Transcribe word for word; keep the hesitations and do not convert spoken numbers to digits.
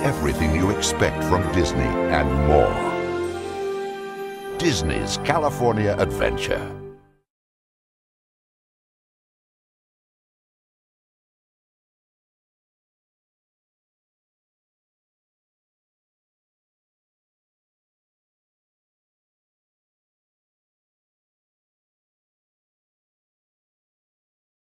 everything you expect from Disney and more. Disney's California Adventure.